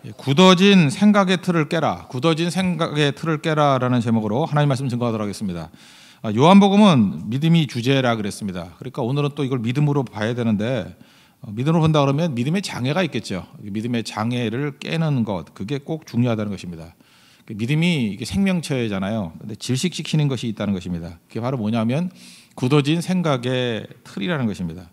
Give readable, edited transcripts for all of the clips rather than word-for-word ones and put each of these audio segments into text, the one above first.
굳어진 생각의 틀을 깨라. 굳어진 생각의 틀을 깨라라는 제목으로 하나님 말씀 증거하도록 하겠습니다. 요한복음은 믿음이 주제라 그랬습니다. 그러니까 오늘은 또 이걸 믿음으로 봐야 되는데 믿음으로 본다 그러면 믿음의 장애가 있겠죠. 믿음의 장애를 깨는 것, 그게 꼭 중요하다는 것입니다. 믿음이 이게 생명체잖아요. 근데 질식시키는 것이 있다는 것입니다. 그게 바로 뭐냐면 굳어진 생각의 틀이라는 것입니다.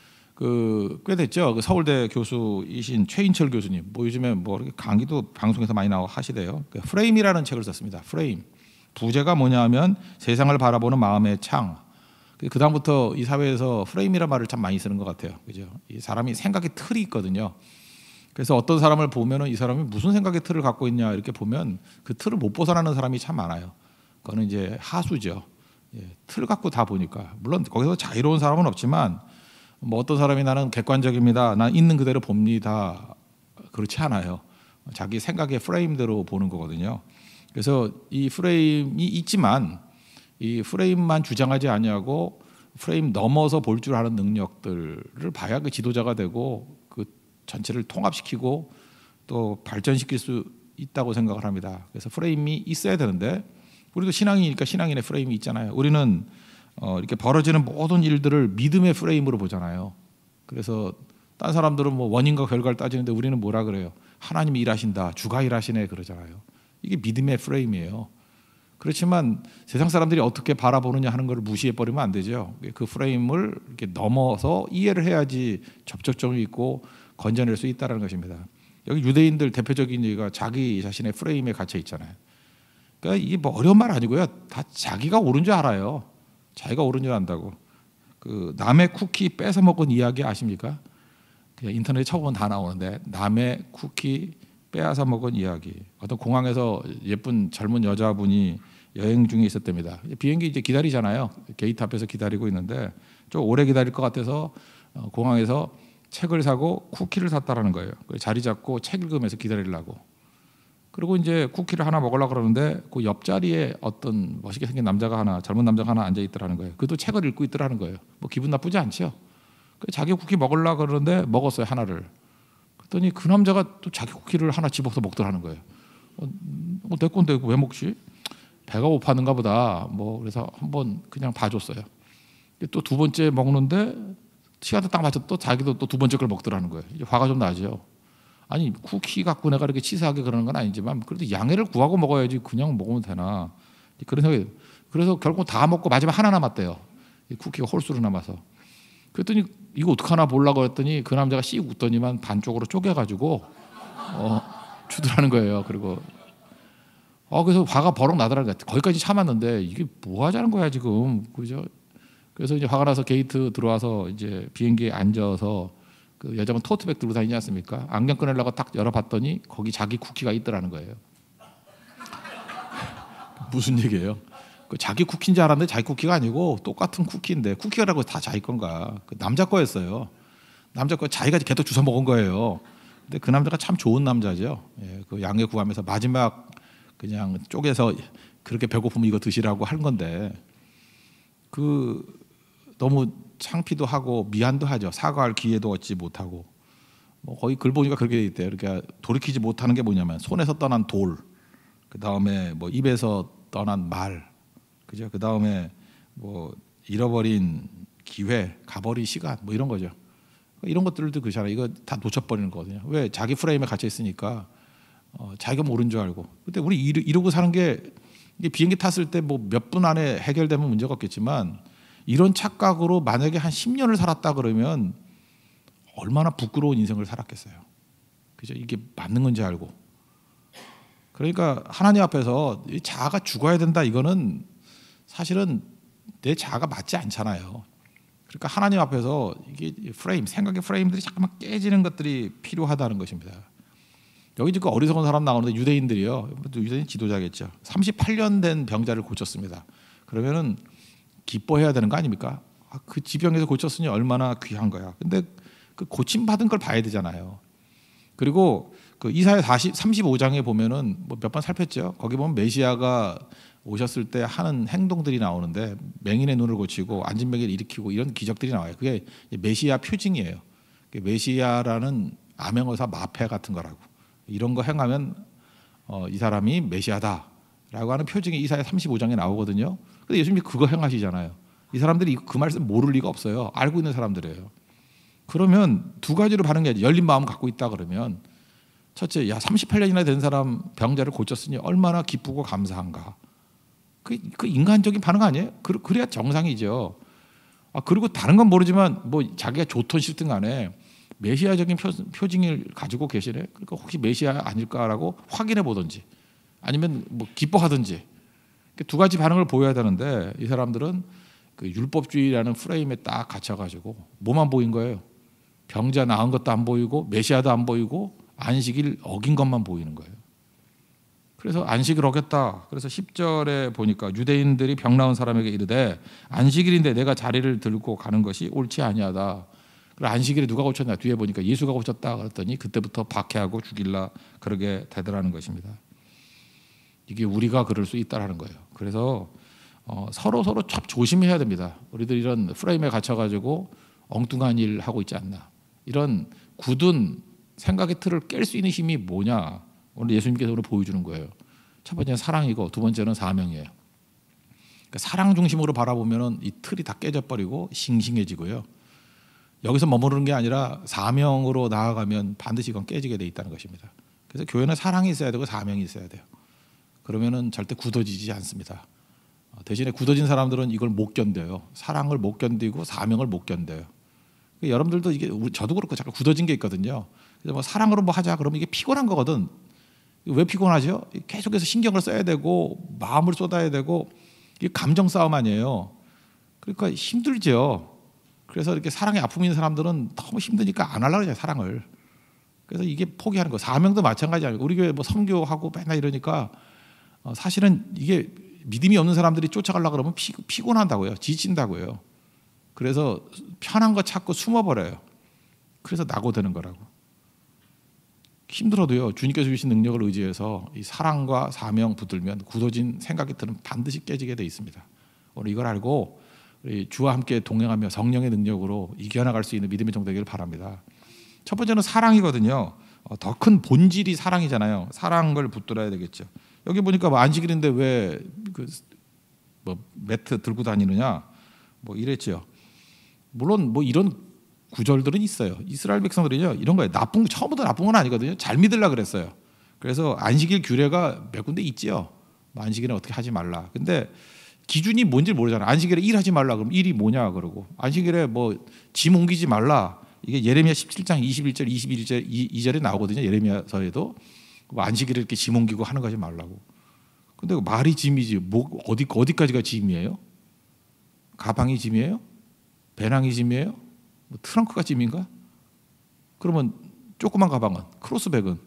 꽤 됐죠. 서울대 교수이신 최인철 교수님, 요즘에 이렇게 강의도 방송에서 많이 나오고 하시대요. 프레임이라는 책을 썼습니다. 프레임. 부제가 뭐냐면 세상을 바라보는 마음의 창. 그 다음부터 이 사회에서 프레임이라는 말을 참 많이 쓰는 것 같아요. 그죠? 이 사람이 생각의 틀이 있거든요. 그래서 어떤 사람을 보면은 이 사람이 무슨 생각의 틀을 갖고 있냐 이렇게 보면 그 틀을 못 벗어나는 사람이 참 많아요. 그거는 이제 하수죠. 틀 갖고 다 보니까 물론 거기서 자유로운 사람은 없지만 어떤 사람이 나는 객관적입니다. 난 있는 그대로 봅니다. 그렇지 않아요. 자기 생각의 프레임대로 보는 거거든요. 그래서 이 프레임이 있지만 이 프레임만 주장하지 아니하고 프레임 넘어서 볼 줄 아는 능력들을 봐야 그 지도자가 되고 그 전체를 통합시키고 또 발전시킬 수 있다고 생각을 합니다. 그래서 프레임이 있어야 되는데 우리도 신앙이니까 신앙인의 프레임이 있잖아요. 우리는 이렇게 벌어지는 모든 일들을 믿음의 프레임으로 보잖아요. 그래서 딴 사람들은 원인과 결과를 따지는데 우리는 뭐라 그래요? 하나님이 일하신다, 주가 일하시네 그러잖아요. 이게 믿음의 프레임이에요. 그렇지만 세상 사람들이 어떻게 바라보느냐 하는 걸 무시해 버리면 안 되죠. 그 프레임을 이렇게 넘어서 이해를 해야지 접촉점이 있고 건져낼 수 있다는 것입니다. 여기 유대인들 대표적인 얘기가 자기 자신의 프레임에 갇혀 있잖아요. 그러니까 이게 어려운 말 아니고요. 다 자기가 옳은 줄 알아요. 자기가 옳은 줄 안다고. 남의 쿠키 뺏어 먹은 이야기 아십니까? 그냥 인터넷에 쳐보면 다 나오는데 남의 쿠키 빼앗아 먹은 이야기. 어떤 공항에서 예쁜 젊은 여자분이 여행 중에 있었답니다. 비행기 이제 기다리잖아요. 게이트 앞에서 기다리고 있는데 좀 오래 기다릴 것 같아서 공항에서 책을 사고 쿠키를 샀다라는 거예요. 자리 잡고 책 읽으면서 기다리려고. 그리고 이제 쿠키를 하나 먹으려고 그러는데 그 옆자리에 어떤 멋있게 생긴 남자가 하나, 젊은 남자가 하나 앉아 있더라는 거예요. 그도 책을 읽고 있더라는 거예요. 기분 나쁘지 않죠? 자기 쿠키 먹으려고 그러는데 먹었어요, 하나를. 그랬더니 그 남자가 또 자기 쿠키를 하나 집어서 먹더라는 거예요. 내 건데 왜 먹지? 배가 고팠는가 보다. 그래서 한번 그냥 봐줬어요. 또 두 번째 먹는데 시간도 딱 맞춰 또 자기도 또 두 번째 걸 먹더라는 거예요. 이제 화가 좀 나죠. 아니 쿠키 갖고 내가 이렇게 치사하게 그러는 건 아니지만 그래도 양해를 구하고 먹어야지 그냥 먹으면 되나 그런 생각이. 그래서 결국 다 먹고 마지막 하나 남았대요. 쿠키가 홀수로 남아서. 그랬더니 이거 어떡하나 보려고 했더니 그 남자가 씩 웃더니만 반쪽으로 쪼개가지고 주더라는 거예요. 그리고 그래서 화가 버럭 나더라고요. 거기까지 참았는데 이게 뭐 하자는 거야 지금, 그죠? 그래서 이제 화가 나서 게이트 들어와서 이제 비행기에 앉아서 그 여자분 토트백 들고 다니지 않습니까? 안경 꺼내려고 딱 열어봤더니 거기 자기 쿠키가 있더라는 거예요. 무슨 얘기예요? 자기 쿠키인 줄 알았는데 자기 쿠키가 아니고 똑같은 쿠키인데 쿠키라고 다 자기 건가? 남자 거였어요. 남자 거 자기가 계속 주워 먹은 거예요. 근데 그 남자가 참 좋은 남자죠. 그 양해 구하면서 마지막 그냥 쪼개서 그렇게 배고프면 이거 드시라고 한 건데 너무 창피도 하고 미안도 하죠. 사과할 기회도 얻지 못하고. 거의 글 보니까 그렇게 돼 있대요. 그러니까 돌이키지 못하는 게 뭐냐면 손에서 떠난 돌, 그 다음에 입에서 떠난 말, 그죠? 그 다음에 잃어버린 기회, 가버린 시간, 이런 거죠. 이런 것들도 그렇잖아요. 이거 다 놓쳐버리는 거거든요. 왜? 자기 프레임에 갇혀 있으니까 자기가 모른 줄 알고. 근데 우리 이러고 사는 게 비행기 탔을 때 몇 분 안에 해결되면 문제가 없겠지만 이런 착각으로 만약에 한 10년을 살았다 그러면 얼마나 부끄러운 인생을 살았겠어요. 그죠? 이게 맞는 건지 알고. 그러니까 하나님 앞에서 이 자아가 죽어야 된다, 이거는 사실은 내 자아가 맞지 않잖아요. 그러니까 하나님 앞에서 이게 생각의 프레임들이 잠깐만 깨지는 것들이 필요하다는 것입니다. 여기 지금 어리석은 사람 나오는데 유대인들이요. 유대인 지도자겠죠. 38년 된 병자를 고쳤습니다. 그러면은 기뻐해야 되는 거 아닙니까? 그 지병에서 고쳤으니 얼마나 귀한 거야. 근데 그 고침 받은 걸 봐야 되잖아요. 그리고 그 이사야 35장에 보면은 몇 번 살폈죠. 거기 보면 메시아가 오셨을 때 하는 행동들이 나오는데 맹인의 눈을 고치고 앉은 맹인을 일으키고 이런 기적들이 나와요. 그게 메시아 표징이에요. 메시아라는 암행어사 마패 같은 거라고. 이런 거 행하면 이 사람이 메시아다라고 하는 표징이 이사야 35장에 나오거든요. 근데 예수님이 그거 행하시잖아요. 이 사람들이 그 말씀 모를 리가 없어요. 알고 있는 사람들이에요. 그러면 두 가지로 반응해야지. 열린 마음 갖고 있다 그러면 첫째, 야 38년이나 된 사람 병자를 고쳤으니 얼마나 기쁘고 감사한가. 그 인간적인 반응 아니에요? 그래야 정상이죠. 그리고 다른 건 모르지만 뭐 자기가 좋든 싫든 간에 메시아적인 표징을 가지고 계시네. 그러니까 혹시 메시아 아닐까라고 확인해 보든지 아니면 뭐 기뻐하든지 두 가지 반응을 보여야 되는데 이 사람들은 그 율법주의라는 프레임에 딱 갇혀가지고 뭐만 보인 거예요. 병자 나은 것도 안 보이고 메시아도 안 보이고 안식일 어긴 것만 보이는 거예요. 그래서 안식일 어겼다. 그래서 10절에 보니까 유대인들이 병 나은 사람에게 이르되 안식일인데 내가 자리를 들고 가는 것이 옳지 아니하다. 그래 안식일에 누가 고쳤냐? 뒤에 보니까 예수가 고쳤다 그랬더니 그때부터 박해하고 죽일라 그러게 되더라는 것입니다. 이게 우리가 그럴 수 있다라는 거예요. 그래서 서로 참 조심해야 됩니다. 우리들 이런 프레임에 갇혀가지고 엉뚱한 일 하고 있지 않나. 이런 굳은 생각의 틀을 깰 수 있는 힘이 뭐냐? 오늘 예수님께서 오늘 보여주는 거예요. 첫 번째는 사랑이고 두 번째는 사명이에요. 그러니까 사랑 중심으로 바라보면 이 틀이 다 깨져버리고 싱싱해지고요. 여기서 머무르는 게 아니라 사명으로 나아가면 반드시 이건 깨지게 돼 있다는 것입니다. 그래서 교회는 사랑이 있어야 되고 사명이 있어야 돼요. 그러면은 절대 굳어지지 않습니다. 대신에 굳어진 사람들은 이걸 못 견뎌요. 사랑을 못 견디고 사명을 못 견뎌요. 여러분들도 이게 저도 그렇고 자꾸 굳어진 게 있거든요. 그래서 뭐 사랑으로 뭐 하자 그러면 이게 피곤한 거거든. 왜 피곤하죠? 계속해서 신경을 써야 되고 마음을 쏟아야 되고 이게 감정 싸움 아니에요. 그러니까 힘들죠. 그래서 이렇게 사랑에 아픔이 있는 사람들은 너무 힘드니까 안 하려고 해요, 사랑을. 그래서 이게 포기하는 거. 사명도 마찬가지 아니고 우리 교회 뭐 선교하고 맨날 이러니까 사실은 이게 믿음이 없는 사람들이 쫓아가려고 그러면 피곤한다고요. 지친다고요. 그래서 편한 거 찾고 숨어버려요. 그래서 낙오되는 거라고. 힘들어도요. 주님께서 주신 능력을 의지해서 이 사랑과 사명 붙들면 굳어진 생각의 틀은 반드시 깨지게 돼 있습니다. 오늘 이걸 알고 우리 주와 함께 동행하며 성령의 능력으로 이겨나갈 수 있는 믿음의 종 되기를 바랍니다. 첫 번째는 사랑이거든요. 더 큰 본질이 사랑이잖아요. 사랑을 붙들어야 되겠죠. 여기 보니까 뭐 안식일인데 왜 뭐 매트 들고 다니느냐 뭐 이랬죠. 물론 뭐 이런 구절들은 있어요. 이스라엘 백성들은요 이런 거예요. 처음부터 나쁜 건 아니거든요. 잘 믿으려 그랬어요. 그래서 안식일 규례가 몇 군데 있지요. 뭐 안식일은 어떻게 하지 말라. 근데 기준이 뭔지 모르잖아. 안식일에 일하지 말라 그러면 일이 뭐냐 그러고 안식일에 뭐 짐 옮기지 말라. 이게 예레미야 17장 21절 21절 2절에 나오거든요. 예레미야서에도 뭐 안식일에 이렇게 짐 옮기고 하는 거 하지 말라고. 근데 말이 짐이지 뭐 어디까지가 짐이에요? 가방이 짐이에요? 배낭이 짐이에요? 뭐 트렁크가 짐인가? 그러면 조그만 가방은 크로스백은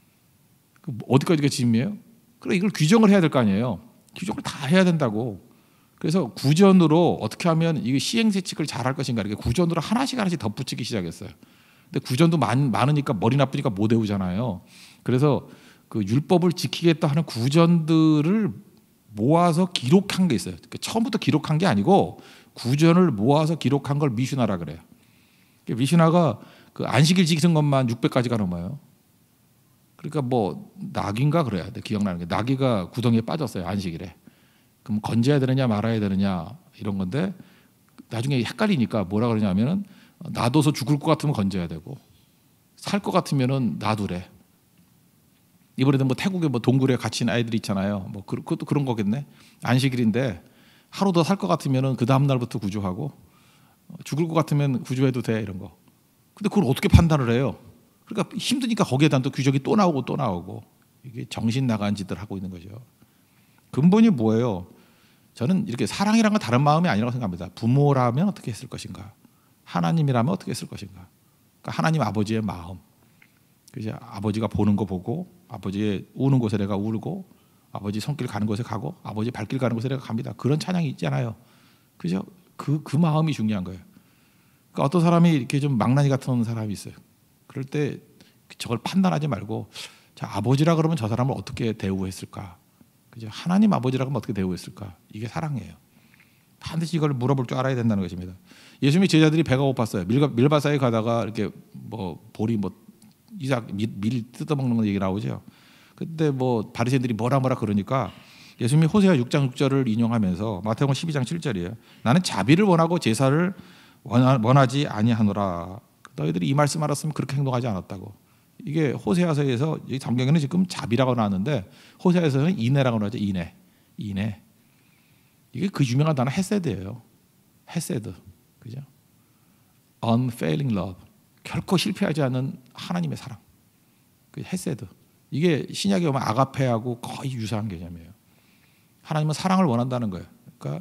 어디까지가 짐이에요? 그래 이걸 규정을 해야 될 거 아니에요. 규정을 다 해야 된다고. 그래서 구전으로 어떻게 하면 이게 시행세칙을 잘할 것인가 이렇게 구전으로 하나씩 덧붙이기 시작했어요. 근데 구전도 많으니까 머리 나쁘니까 못 외우잖아요. 그래서 그 율법을 지키겠다 하는 구전들을 모아서 기록한 게 있어요. 그러니까 처음부터 기록한 게 아니고 구전을 모아서 기록한 걸 미슈나라 그래요. 미슈나가 그 안식일 지키는 것만 600가지가 넘어요. 그러니까 뭐 나귀인가 그래야 돼. 기억나는 게 나귀가 구덩이에 빠졌어요. 안식일에. 그럼 건져야 되느냐 말아야 되느냐 이런 건데 나중에 헷갈리니까 뭐라 그러냐면은 놔둬서 죽을 것 같으면 건져야 되고 살 것 같으면은 놔두래. 이번에도 뭐 태국에 뭐 동굴에 갇힌 아이들이 있잖아요. 뭐 그것도 그런 거겠네. 안식일인데 하루 더 살 것 같으면은 그 다음 날부터 구조하고 죽을 것 같으면 구조해도 돼 이런 거. 근데 그걸 어떻게 판단을 해요? 그러니까 힘드니까 거기에 대한 또 규정이 또 나오고 이게 정신 나간 짓들 하고 있는 거죠. 근본이 뭐예요? 저는 이렇게 사랑이란 건 다른 마음이 아니라고 생각합니다. 부모라면 어떻게 했을 것인가? 하나님이라면 어떻게 했을 것인가? 그러니까 하나님 아버지의 마음. 그죠? 아버지가 보는 거 보고 아버지의 우는 곳에 내가 울고 아버지 손길 가는 곳에 가고 아버지 발길 가는 곳에 내가 갑니다. 그런 찬양이 있잖아요. 그죠? 그 마음이 중요한 거예요. 그러니까 어떤 사람이 이렇게 좀 망나니 같은 사람이 있어요. 그럴 때 저걸 판단하지 말고 자, 아버지라 그러면 저 사람을 어떻게 대우했을까? 그죠? 하나님 아버지라 그러면 어떻게 대우했을까? 이게 사랑이에요. 반드시 이걸 물어볼 줄 알아야 된다는 것입니다. 예수님의 제자들이 배가 고팠어요. 밀밭 사이에 가다가 이렇게 뭐 볼이 뭐 이삭 밀 뜯어먹는 얘기 나오죠. 근데 뭐 바리새인들이 뭐라 그러니까 예수님이 호세아 6장 6절을 인용하면서 마태복음 12장 7절이에요. 나는 자비를 원하고 제사를 원하지 아니하노라. 너희들이 이 말씀 알았으면 그렇게 행동하지 않았다고. 이게 호세아서에서 이 성경에는 지금 자비라고 나왔는데 호세아서는 인애라고 나오죠. 인애. 이게 그 유명한 단어 헤세드예요. 헤세드. 그죠? Unfailing love. 결코 실패하지 않는 하나님의 사랑. 그 헤세드. 이게 신약에 보면 아가페하고 거의 유사한 개념이에요. 하나님은 사랑을 원한다는 거예요. 그러니까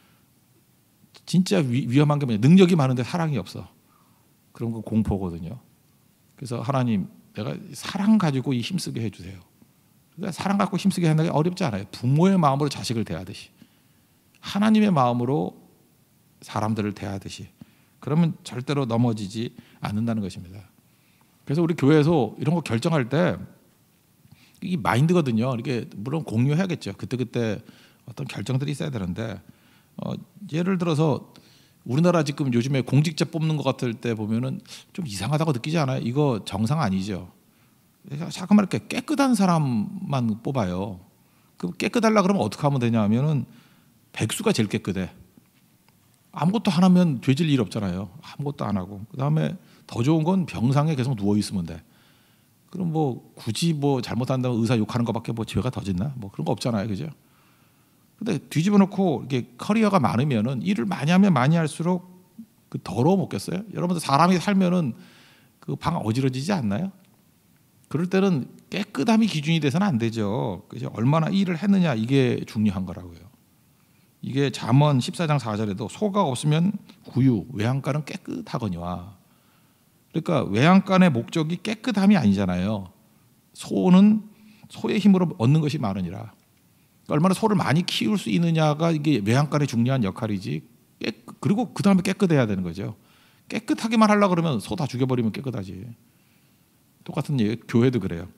진짜 위험한 게 뭐냐? 능력이 많은데 사랑이 없어. 그런 거 공포거든요. 그래서 하나님, 내가 사랑 가지고 힘쓰게 해주세요. 그러니까 사랑 갖고 힘쓰게 하는 게 어렵지 않아요. 부모의 마음으로 자식을 대하듯이, 하나님의 마음으로 사람들을 대하듯이. 그러면 절대로 넘어지지 않는다는 것입니다. 그래서 우리 교회에서 이런 거 결정할 때 이 마인드거든요. 이게 물론 공유해야겠죠. 그때 어떤 결정들이 있어야 되는데 예를 들어서 우리나라 지금 요즘에 공직자 뽑는 것 같을 때 보면은 좀 이상하다고 느끼지 않아요? 이거 정상 아니죠. 잠깐만 이렇게 깨끗한 사람만 뽑아요. 그 깨끗하려 그러면 어떻게 하면 되냐 하면은 백수가 제일 깨끗해. 아무것도 안 하면 죄질 일 없잖아요. 아무것도 안 하고. 그다음에 더 좋은 건 병상에 계속 누워 있으면 돼. 그럼 뭐 굳이 뭐 잘못한다고 의사 욕하는 것밖에 뭐 죄가 더 짓나? 뭐 그런 거 없잖아요. 그죠? 근데 뒤집어 놓고 이렇게 커리어가 많으면은 일을 많이 하면 많이 할수록 그 더러워 먹겠어요? 여러분들 사람이 살면은 그 방 어지러지지 않나요? 그럴 때는 깨끗함이 기준이 돼서는 안 되죠. 그죠? 얼마나 일을 했느냐 이게 중요한 거라고요. 이게 잠언 14장 4절에도 소가 없으면 구유, 외양간은 깨끗하거니와. 그러니까 외양간의 목적이 깨끗함이 아니잖아요. 소는 소의 힘으로 얻는 것이 많으니라. 그러니까 얼마나 소를 많이 키울 수 있느냐가 이게 외양간의 중요한 역할이지. 그리고 그 다음에 깨끗해야 되는 거죠. 깨끗하게만 하려고 그러면 소 다 죽여버리면 깨끗하지. 똑같은 얘기. 교회도 그래요.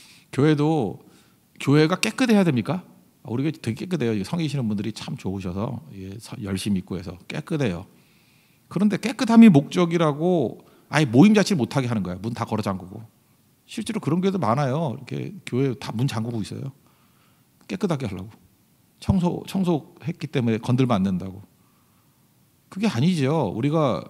교회가 깨끗해야 됩니까? 우리가 되게 깨끗해요. 성이시는 분들이 참 좋으셔서 열심히 있고 해서 깨끗해요. 그런데 깨끗함이 목적이라고 아예 모임 자체를 못하게 하는 거예요. 문 다 걸어 잠그고. 실제로 그런 교회도 많아요. 이렇게 교회 다 문 잠그고 있어요. 깨끗하게 하려고. 청소했기 때문에 건들면 안 된다고. 그게 아니죠. 우리가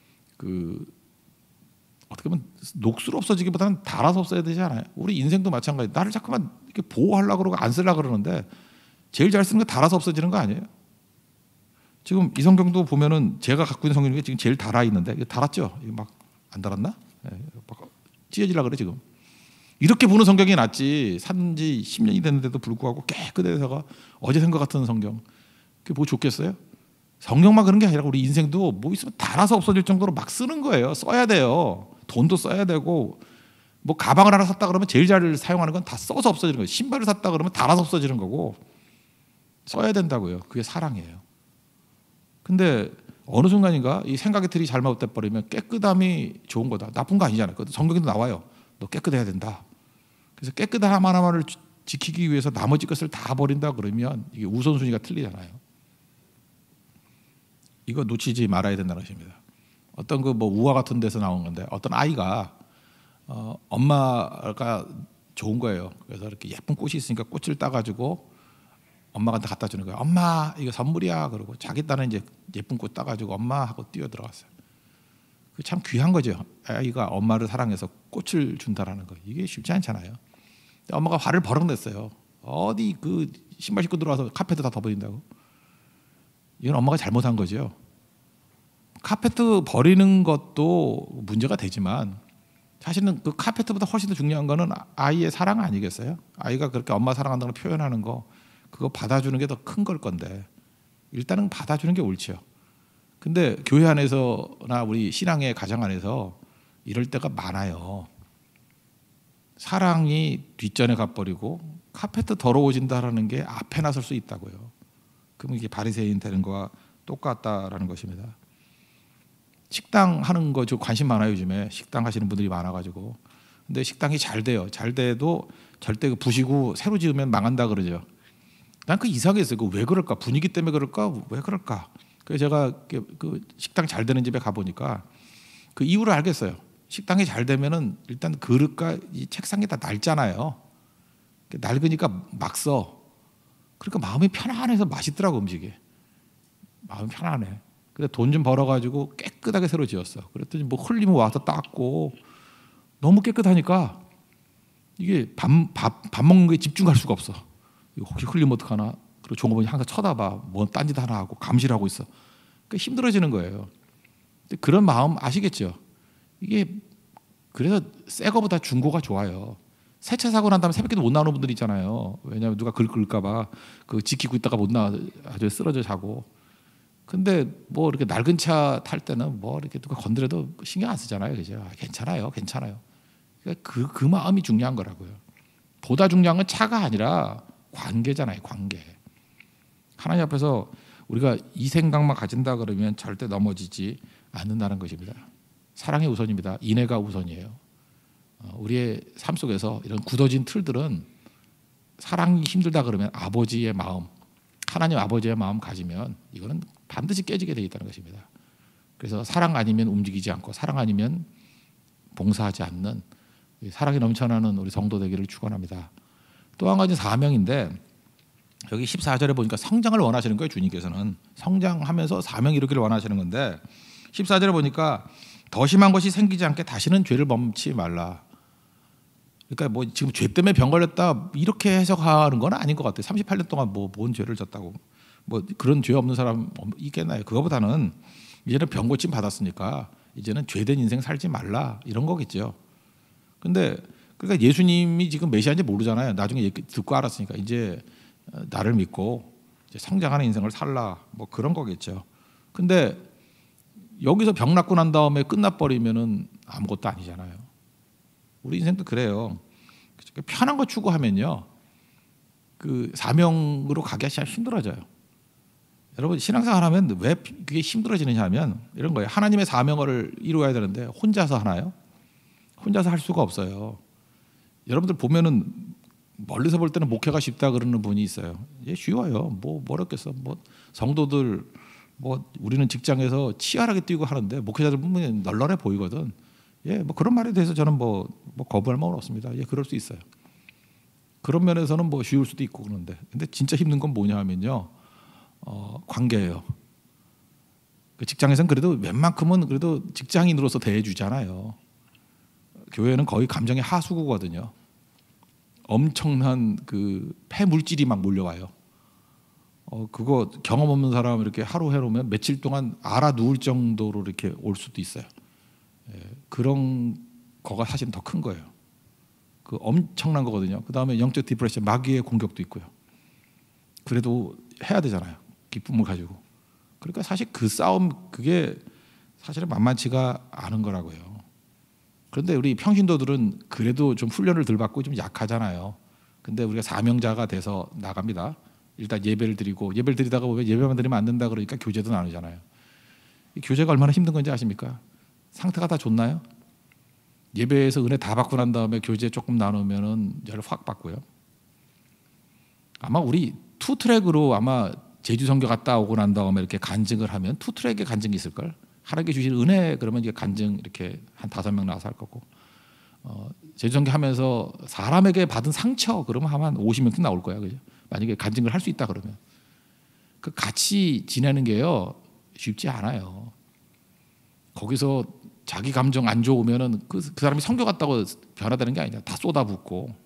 어떻게 보면 녹수로 없어지기보다는 달아서 없어야 되지 않아요? 우리 인생도 마찬가지. 나를 자꾸만 이렇게 보호하려고 그러고 안 쓰려고 그러는데 제일 잘 쓰는 거 달아서 없어지는 거 아니에요? 지금 이 성경도 보면은 제가 갖고 있는 성경 중에 지금 제일 달아 있는데 이거 달았죠? 이거 막 안 달았나? 막 찢어지려고 그래 지금. 이렇게 보는 성경이 낫지. 산지 10년이 됐는데도 불구하고 깨끗해서가 어제 산 것 같은 성경. 그게 뭐 좋겠어요? 성경만 그런 게 아니라 우리 인생도 뭐 있으면 달아서 없어질 정도로 막 쓰는 거예요. 써야 돼요. 돈도 써야 되고 뭐 가방을 하나 샀다 그러면 제일 잘 사용하는 건 다 써서 없어지는 거예요. 신발을 샀다 그러면 달아서 없어지는 거고 써야 된다고요. 그게 사랑이에요. 근데 어느 순간인가 이 생각의 틀이 잘못돼 버리면 깨끗함이 좋은 거다. 나쁜 거 아니잖아요. 성경에도 나와요. 너 깨끗해야 된다. 그래서 깨끗함 하나만을 지키기 위해서 나머지 것을 다 버린다 그러면 이게 우선순위가 틀리잖아요. 이거 놓치지 말아야 된다는 것입니다. 어떤 그 뭐 우화 같은 데서 나온 건데 어떤 아이가 엄마가 좋은 거예요. 그래서 이렇게 예쁜 꽃이 있으니까 꽃을 따가지고 엄마한테 갖다 주는 거예요. 엄마 이거 선물이야. 그러고 자기 딴은 이제 예쁜 꽃 따가지고 엄마 하고 뛰어 들어갔어요. 그 참 귀한 거죠. 아이가 엄마를 사랑해서 꽃을 준다라는 거. 이게 쉽지 않잖아요. 엄마가 화를 버럭 냈어요. 어디 그 신발 신고 들어와서 카페트 다 덮어진다고. 이건 엄마가 잘못한 거죠. 카페트 버리는 것도 문제가 되지만 사실은 그 카페트보다 훨씬 더 중요한 거는 아이의 사랑 아니겠어요? 아이가 그렇게 엄마 사랑한다는 걸 표현하는 거 그거 받아주는 게 더 큰 걸 건데 일단은 받아주는 게 옳지요. 근데 교회 안에서나 우리 신앙의 가정 안에서 이럴 때가 많아요. 사랑이 뒷전에 가버리고 카페트 더러워진다라는 게 앞에 나설 수 있다고요. 그러면 이게 바리새인 되는 거와 똑같다라는 것입니다. 식당 하는 거 저 관심 많아요. 요즘에 식당 하시는 분들이 많아가지고. 근데 식당이 잘 돼요. 잘 돼도 절대 그 부시고 새로 지으면 망한다 그러죠. 난 그 이상했어요. 그 왜 그럴까? 분위기 때문에 그럴까? 왜 그럴까? 그래서 제가 그 식당 잘 되는 집에 가 보니까 그 이유를 알겠어요. 식당이 잘 되면은 일단 그릇과 이 책상이 다 낡잖아요. 낡으니까 막 써. 그러니까 마음이 편안해서 맛있더라고 음식이. 마음이 편안해. 근데 돈 좀 벌어가지고 깨끗하게 새로 지었어. 그랬더니 뭐 흘리면 와서 닦고 너무 깨끗하니까 이게 밥 먹는 게 집중할 수가 없어. 이거 혹시 흘리면 어떡하나. 그리고 종업원이 항상 쳐다봐. 뭐 딴짓 하나 하고 감시하고 있어. 그러니까 힘들어지는 거예요. 근데 그런 마음 아시겠죠? 이게 그래서 새 거보다 중고가 좋아요. 새 차 사고 난 다음에 새벽에도 못 나오는 분들 있잖아요. 왜냐하면 누가 긁을까 봐 그 지키고 있다가 못 나와 아주 쓰러져 자고. 근데 뭐 이렇게 낡은 차 탈 때는 뭐 이렇게 누가 건드려도 신경 안 쓰잖아요. 그죠? 괜찮아요. 괜찮아요. 그러니까 그 마음이 중요한 거라고요. 보다 중요한 건 차가 아니라 관계잖아요. 관계. 하나님 앞에서 우리가 이 생각만 가진다 그러면 절대 넘어지지 않는다는 것입니다. 사랑이 우선입니다. 인애가 우선이에요. 우리의 삶 속에서 이런 굳어진 틀들은 사랑이 힘들다 그러면 아버지의 마음, 하나님 아버지의 마음 가지면 이거는 반드시 깨지게 되어 있다는 것입니다. 그래서 사랑 아니면 움직이지 않고 사랑 아니면 봉사하지 않는 사랑이 넘쳐나는 우리 성도 되기를 축원합니다. 또 한 가지 사명인데 여기 14절에 보니까 성장을 원하시는 거예요. 주님께서는 성장하면서 사명 이루기를 원하시는 건데 14절에 보니까 더 심한 것이 생기지 않게 다시는 죄를 범치 말라. 그러니까 뭐 지금 죄 때문에 병 걸렸다 이렇게 해석하는 건 아닌 것 같아요. 38년 동안 뭐 뭔 죄를 졌다고 뭐 그런 죄 없는 사람 있겠나요? 그거보다는 이제는 병 고침 받았으니까 이제는 죄된 인생 살지 말라 이런 거겠죠. 근데 그러니까 예수님이 지금 메시아인지 모르잖아요. 나중에 듣고 알았으니까 이제 나를 믿고 이제 성장하는 인생을 살라 뭐 그런 거겠죠. 근데 여기서 병 낫고 난 다음에 끝나버리면은 아무것도 아니잖아요. 우리 인생도 그래요. 편한 거 추구하면요, 그 사명으로 가기가 참 힘들어져요. 여러분 신앙생활 하면 왜 그게 힘들어지느냐 하면 이런 거예요. 하나님의 사명을 이루어야 되는데 혼자서 하나요? 혼자서 할 수가 없어요. 여러분들 보면은 멀리서 볼 때는 목회가 쉽다 그러는 분이 있어요. 예, 쉬워요. 뭐 어렵겠어. 뭐 성도들 뭐 우리는 직장에서 치열하게 뛰고 하는데 목회자들 보면 널널해 보이거든. 예, 뭐 그런 말에 대해서 저는 뭐 거부할 마음은 없습니다. 예, 그럴 수 있어요. 그런 면에서는 뭐 쉬울 수도 있고 그런데, 근데 진짜 힘든 건 뭐냐 하면요, 관계예요. 그 직장에서는 그래도 웬만큼은 그래도 직장인으로서 대해주잖아요. 교회는 거의 감정의 하수구거든요. 엄청난 그 폐물질이 막 몰려와요. 그거 경험 없는 사람 이렇게 하루 해놓으면 며칠 동안 알아 누울 정도로 이렇게 올 수도 있어요. 예, 그런 거가 사실 더 큰 거예요. 그 엄청난 거거든요. 그 다음에 영적 디프레션, 마귀의 공격도 있고요. 그래도 해야 되잖아요. 기쁨을 가지고. 그러니까 사실 그 싸움 그게 사실은 만만치가 않은 거라고요. 그런데 우리 평신도들은 그래도 좀 훈련을 덜 받고 좀 약하잖아요. 근데 우리가 사명자가 돼서 나갑니다. 일단 예배를 드리고, 예배를 드리다가 보면 예배만 드리면 안 된다 그러니까 교제도 나누잖아요. 이 교제가 얼마나 힘든 건지 아십니까? 상태가 다 좋나요? 예배에서 은혜 다 받고 난 다음에 교제 조금 나누면은 열을 확 받고요. 아마 우리 투 트랙으로 아마 제주 선교 갔다 오고 난 다음에 이렇게 간증을 하면 투 트랙의 간증이 있을 걸. 하나님께 주신 은혜 그러면 이게 간증 이렇게 한 5명 나와서 할 거고, 제주 선교 하면서 사람에게 받은 상처 그러면 한 50명쯤 나올 거야, 그죠? 만약에 간증을 할 수 있다 그러면 그 같이 지내는 게요 쉽지 않아요. 거기서 자기 감정 안 좋으면은 그 사람이 선교 갔다고 변화되는 게 아니라 다 쏟아붓고,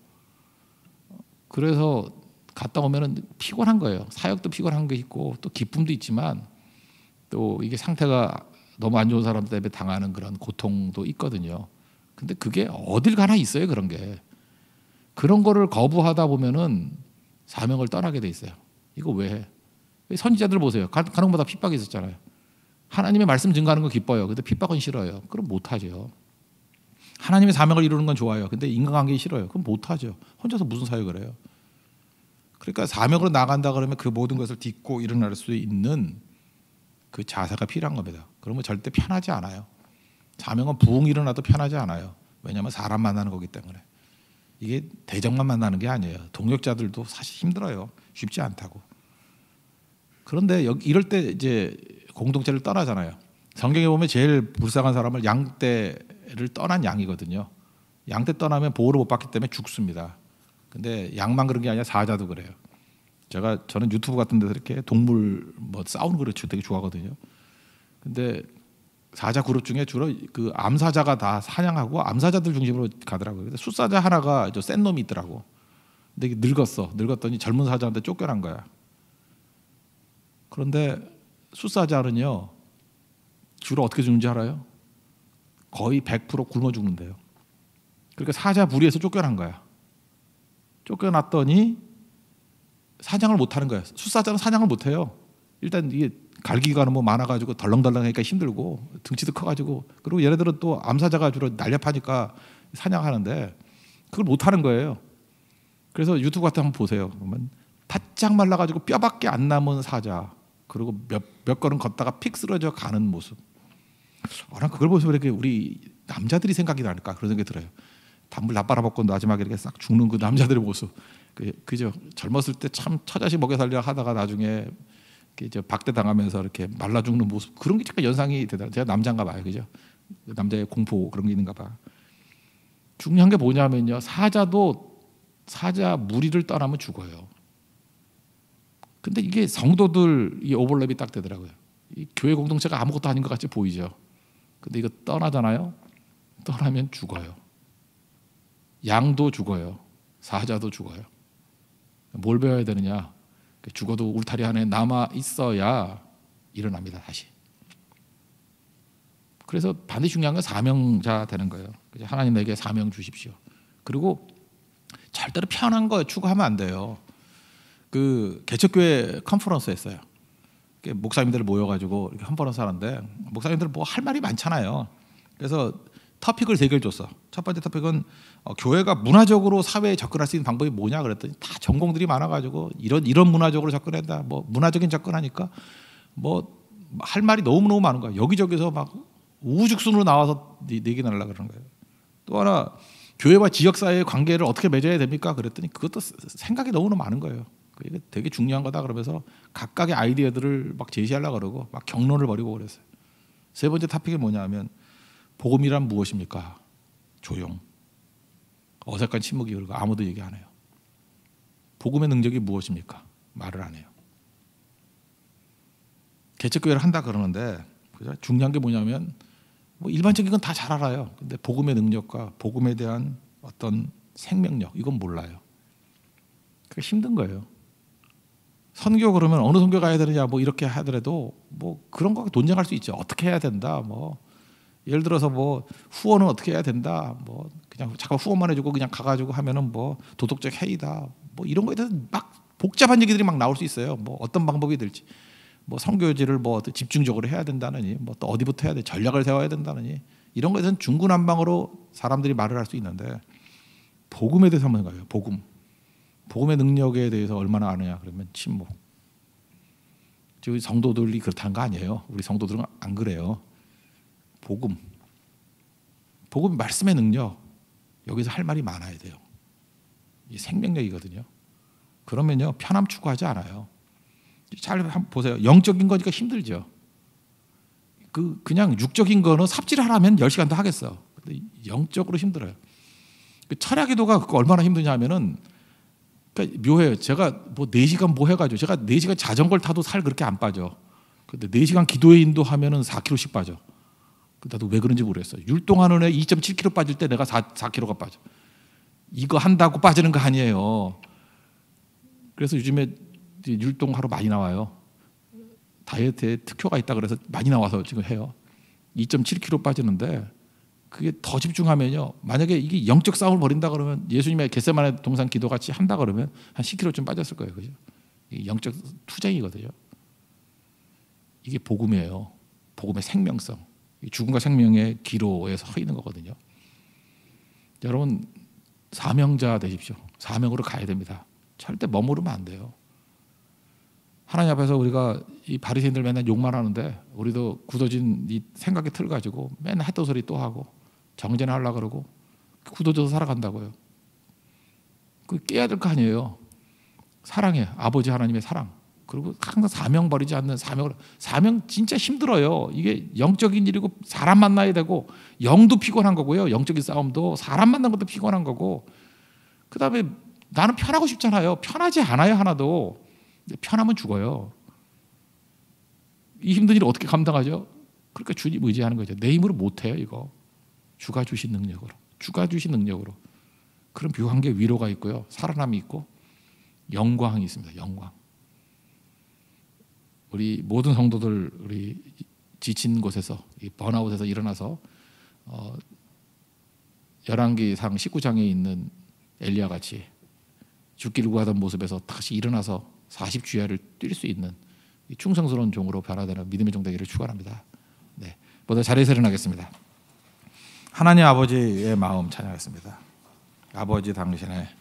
그래서 갔다 오면은 피곤한 거예요. 사역도 피곤한 게 있고 또 기쁨도 있지만 또 이게 상태가 너무 안 좋은 사람 때문에 당하는 그런 고통도 있거든요. 근데 그게 어딜 가나 있어요. 그런 게. 그런 거를 거부하다 보면은 사명을 떠나게 돼 있어요. 이거 왜 해? 선지자들 보세요. 가는 것보다 핍박이 있었잖아요. 하나님의 말씀 증거하는 거 기뻐요. 근데 핍박은 싫어요. 그럼 못하죠. 하나님의 사명을 이루는 건 좋아요. 근데 인간관계 싫어요. 그럼 못하죠. 혼자서 무슨 사역을 해요? 그러니까 사명으로 나간다 그러면 그 모든 것을 딛고 일어날 수 있는 그 자세가 필요한 겁니다. 그러면 절대 편하지 않아요. 사명은 부흥 일어나도 편하지 않아요. 왜냐하면 사람 만나는 거기 때문에. 이게 대적만 만나는 게 아니에요. 동역자들도 사실 힘들어요. 쉽지 않다고. 그런데 이럴 때 이제 공동체를 떠나잖아요. 성경에 보면 제일 불쌍한 사람을 양떼에 양떼를 떠난 양이거든요. 양떼 떠나면 보호를 못 받기 때문에 죽습니다. 근데 양만 그런 게 아니라 사자도 그래요. 저는 유튜브 같은 데서 이렇게 동물 뭐 싸우는 거 되게 좋아하거든요. 근데 사자 그룹 중에 주로 그 암사자가 다 사냥하고 암사자들 중심으로 가더라고요. 근데 숫사자 하나가 센 놈이 있더라고. 근데 이게 늙었더니 젊은 사자한테 쫓겨난 거야. 그런데 숫사자는요 주로 어떻게 죽는지 알아요? 거의 100% 굶어 죽는데요. 그러니까 사자 무리에서 쫓겨난 거야. 쫓겨났더니 사냥을 못 하는 거야. 숫사자는 사냥을 못 해요. 일단 이게 갈기가 뭐 많아가지고 덜렁덜렁하니까 힘들고 등치도 커가지고, 그리고 얘네들은 또 암사자가 주로 날렵하니까 사냥하는데 그걸 못 하는 거예요. 그래서 유튜브 같은 거 한번 보세요. 그러면 바짝 말라가지고 뼈밖에 안 남은 사자, 그리고 몇 걸음 걷다가 픽 쓰러져 가는 모습. 난 그걸 보면서 이렇게 우리 남자들이 생각이 나니까 그런 생각이 들어요. 단물 다 빨아먹고 마지막에 이렇게 싹 죽는 그 남자들의 모습. 그죠? 젊었을 때 참 처자식 먹여 살려 하다가 나중에 박대 당하면서 이렇게 말라 죽는 모습, 그런 게 약간 연상이 되더라고요. 제가 남자인가 봐요, 그죠? 남자의 공포 그런 게 있는가 봐. 중요한 게 뭐냐면요, 사자도 사자 무리를 떠나면 죽어요. 근데 이게 성도들 이 오버랩이 딱 되더라고요. 이 교회 공동체가 아무것도 아닌 것 같이 보이죠. 근데 이거 떠나잖아요. 떠나면 죽어요. 양도 죽어요. 사자도 죽어요. 뭘 배워야 되느냐? 죽어도 울타리 안에 남아 있어야 일어납니다, 다시. 그래서 반드시 중요한 건 사명자 되는 거예요. 하나님 내게 사명 주십시오. 그리고 절대로 편한 거 추구하면 안 돼요. 그 개척교회 컨퍼런스 했어요. 목사님들 모여가지고 이렇게 컨퍼런스 하는데, 목사님들 뭐 할 말이 많잖아요. 그래서 토픽을 3개를 줬어. 첫 번째 토픽은 교회가 문화적으로 사회에 접근할 수 있는 방법이 뭐냐 그랬더니 다 전공들이 많아가지고 이런 문화적으로 접근한다. 뭐 문화적인 접근하니까 뭐 할 말이 너무너무 많은 거야. 여기저기서 막 우후죽순으로 나와서 얘기 나누려고 그러는 거예요. 또 하나, 교회와 지역사회의 관계를 어떻게 맺어야 됩니까? 그랬더니 그것도 생각이 너무너무 많은 거예요. 이게 되게 중요한 거다 그러면서 각각의 아이디어들을 막 제시하려고 그러고 막 격론을 벌이고 그랬어요. 세 번째 토픽이 뭐냐면 복음이란 무엇입니까? 조용. 어색한 침묵이 흐르고 아무도 얘기 안 해요. 복음의 능력이 무엇입니까? 말을 안 해요. 개척교회를 한다 그러는데 중요한 게 뭐냐면 뭐 일반적인 건 다 잘 알아요. 근데 복음의 능력과 복음에 대한 어떤 생명력, 이건 몰라요. 그게 힘든 거예요. 선교 그러면 어느 선교 가야 되느냐 뭐 이렇게 하더라도 뭐 그런 거 논쟁할 수 있죠. 어떻게 해야 된다 뭐. 예를 들어서 뭐 후원은 어떻게 해야 된다, 뭐 그냥 잠깐 후원만 해주고 그냥 가가지고 하면은 뭐 도덕적 해이다, 뭐 이런 거에 대해서 막 복잡한 얘기들이 막 나올 수 있어요. 뭐 어떤 방법이 될지, 뭐 선교지를 뭐 집중적으로 해야 된다느니, 뭐 또 어디부터 해야 돼, 전략을 세워야 된다느니, 이런 거에 대해서는 중구난방으로 사람들이 말을 할 수 있는데 복음에 대해서 한번 가요. 복음의 능력에 대해서 얼마나 아느냐 그러면 침묵. 지금 성도들이 그렇다는 거 아니에요. 우리 성도들은 안 그래요. 복음 말씀의 능력, 여기서 할 말이 많아야 돼요. 이 생명력이거든요. 그러면요 편함 추구하지 않아요. 잘 한번 보세요. 영적인 거니까 힘들죠. 그냥 육적인 거는 삽질하라면 10시간도 하겠어. 근데 영적으로 힘들어요. 철야 기도가 얼마나 힘드냐 하면은, 그러니까 묘해요. 제가 뭐 4시간 뭐 해가지고, 제가 4시간 자전거를 타도 살 그렇게 안 빠져. 근데 4시간 기도회 인도하면은 4kg씩 빠져. 나도 왜 그런지 모르겠어요. 율동하는 애 2.7kg 빠질 때 내가 4kg가 빠져. 이거 한다고 빠지는 거 아니에요. 그래서 요즘에 율동하러 많이 나와요. 다이어트에 특효가 있다 그래서 많이 나와서 지금 해요. 2.7kg 빠지는데 그게 더 집중하면요. 만약에 이게 영적 싸움을 벌인다 그러면, 예수님의 겟세마네 동산 기도 같이 한다 그러면 한 10kg쯤 빠졌을 거예요. 그죠? 이게 영적 투쟁이거든요. 이게 복음이에요. 복음의 생명성. 죽음과 생명의 기로에 서 있는 거거든요. 여러분 사명자 되십시오. 사명으로 가야 됩니다. 절대 머무르면 안 돼요. 하나님 앞에서 우리가 이 바리새인들 맨날 욕만 하는데, 우리도 굳어진 이 생각의 틀 가지고 맨날 했던 소리 또 하고 정죄나 하려고 그러고 굳어져서 살아간다고요. 그 깨야 될 거 아니에요. 사랑해. 아버지 하나님의 사랑. 그리고 항상 사명 버리지 않는 사명 진짜 힘들어요. 이게 영적인 일이고 사람 만나야 되고 영도 피곤한 거고요. 영적인 싸움도 사람 만나는 것도 피곤한 거고 그다음에 나는 편하고 싶잖아요. 편하지 않아요 하나도. 편하면 죽어요. 이 힘든 일을 어떻게 감당하죠? 그러니까 주님 의지하는 거죠. 내 힘으로 못해요 이거. 주가 주신 능력으로. 주가 주신 능력으로. 그런 묘한 게 위로가 있고요. 살아남이 있고 영광이 있습니다. 영광. 우리 모든 성도들 우리 지친 곳에서 이 번아웃에서 일어나서 열왕기상 19장에 있는 엘리야 같이 죽기를 구하던 모습에서 다시 일어나서 40주야를 뛸 수 있는 충성스러운 종으로 변화되는 믿음의 종 되기를 축원합니다. 네, 모두 자리에서 일어나겠습니다. 하나님 아버지의 마음 찬양하겠습니다. 아버지 당신의